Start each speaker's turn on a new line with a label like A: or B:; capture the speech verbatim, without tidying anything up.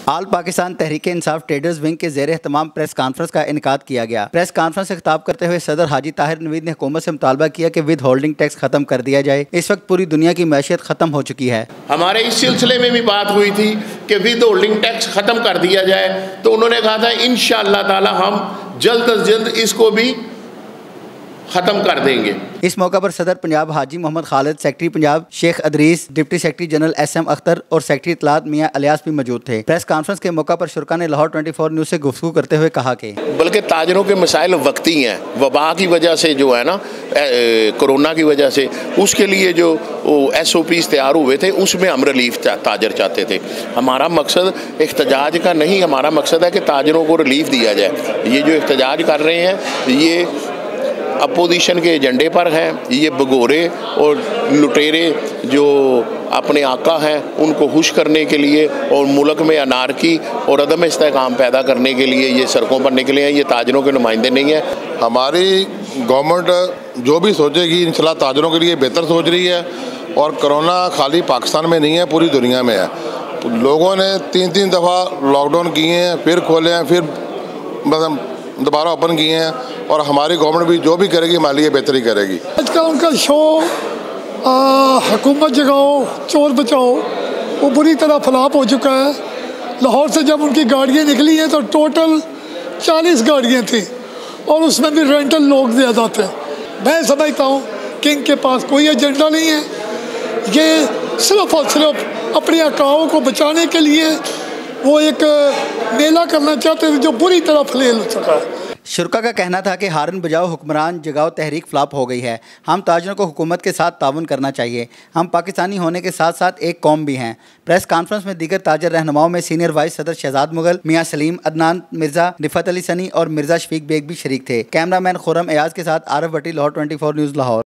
A: आल Pakistan Tehreek-e Insaf traders wing के ज़ेर एहतमाम press conference का इनकाद किया गया। प्रेस कॉन्फ्रेंस से खिताब करते हुए सदर हाजी ताहिर नवीद ने हुकूमत से मुतालबा किया कि विद होल्डिंग टैक्स खत्म कर दिया जाए। इस वक्त पूरी दुनिया की मैशियत खत्म हो चुकी है।
B: हमारे इस सिलसिले में भी बात हुई थी कि विद होल्डिंग टैक्स खत्म कर दिया जाए, तो उन्होंने कहा था इंशाअल्लाह ताला हम जल्द अज जल्द इसको भी खत्म कर देंगे।
A: इस मौका पर सदर Punjab Haji Mohammad Khalid, secretary Punjab Sheikh Idrees, deputy secretary general S M Akhtar और सेक्रेटरी इत्तलात मियां अलियास भी मौजूद थे। प्रेस कॉन्फ्रेंस के मौका पर शुरा ने लाहौर ट्वेंटी फोर न्यूज़ से गुफ्तगू करते हुए कहा कि
B: बल्कि ताजरों के मसाइल वक्ती हैं, वबा की वजह से जो है ना, कोरोना की वजह से, उसके लिए जो एस ओ पीज़ तैयार हुए थे उसमें हम रिलीफ ताजर चाहते थे। हमारा मकसद एहतजाज का नहीं, हमारा मकसद है कि ताजरों को रिलीफ दिया जाए। ये जो एहतजाज कर रहे हैं ये अपोजिशन के एजेंडे पर हैं। ये भगोरे और लुटेरे जो अपने आका हैं उनको खुश करने के लिए और मुल्क में अनारकी और अदम इस्तेहकाम पैदा करने के लिए ये सड़कों पर निकले हैं। ये ताजरों के नुमाइंदे नहीं हैं।
C: हमारी गवर्नमेंट जो भी सोचेगी इंशाल्लाह ताजरों के लिए बेहतर सोच रही है। और कोरोना खाली पाकिस्तान में नहीं है, पूरी दुनिया में है। लोगों ने तीन तीन दफ़ा लॉकडाउन किए हैं, फिर खोले हैं, फिर मतलब दोबारा ओपन किए हैं। और हमारी गवर्नमेंट भी जो भी करेगी हमारे लिए बेहतरी करेगी।
D: आज का उनका शो हुकूमत जगाओ चोर बचाओ वो बुरी तरह फ्लॉप हो चुका है। लाहौर से जब उनकी गाड़ियाँ निकली हैं तो टोटल चालीस गाड़ियाँ थी और उसमें भी रेंटल लोग ज़्यादा थे। मैं समझता हूँ कि इनके पास कोई एजेंडा नहीं है। ये सिर्फ और सिर्फ अपने अकाओं को बचाने के लिए वो एक मेला करना चाहते थे जो बुरी तरह फेल हो चुका है।
A: शुरा का कहना था कि हारन बजाओ हुक्मरान जगाओ तहरीक फ्लॉप हो गई है। हम ताजरों को हुकूमत के साथ ताउन करना चाहिए। हम पाकिस्तानी होने के साथ साथ एक कौम भी हैं। प्रेस कॉन्फ्रेंस में दीगर ताजर रहनुमाओं में सीनियर वाइस सदर शहजाद मुगल, मियाँ सलीम, अदनान मिर्जा, रिफत अली सनी और मिर्जा शफीक बेग भी शरीक थे। कैमरामैन खुर्रम एयाज के साथ Arif Bhatti, Lahore twenty four news Lahore.